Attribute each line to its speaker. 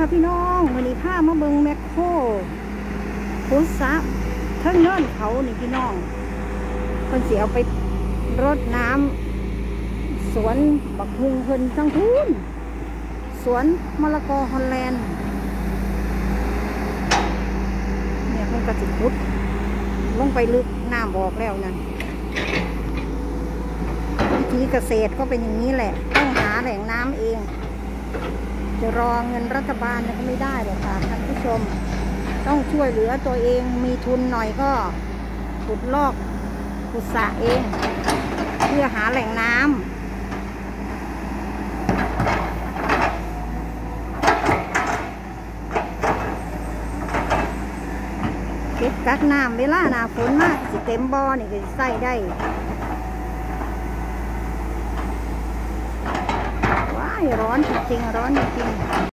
Speaker 1: ค่ะพี่น้องมื้อนี้พามาเบิ่งแมคโครขุดสระเทิงเนินเขานี่พี่น้องเพิ่นสิเอาไปรดน้ำสวนบักฮุงเพิ่นทั้งทุนสวนมะละกอฮอลแลนด์เนี่ยเพิ่นก็สิขุดลงไปลึกน้ำบอกแล้วนั่นวิธีเกษตรก็เป็นอย่างนี้แหละต้องหาแหล่งน้ำเองจะรอเงินรัฐบาลก็ไม่ได้หรอกค่ะท่านผู้ชมต้องช่วยเหลือตัวเองมีทุนหน่อยก็ขุดลอกขุดสระเองเพื่อหาแหล่งน้ำเก็บกักน้ำเวลาหน้าฝนมากสิเต็มบ่อนี่ก็ใส่ได้ว้ายร้อนจริงๆร้อนจริงๆ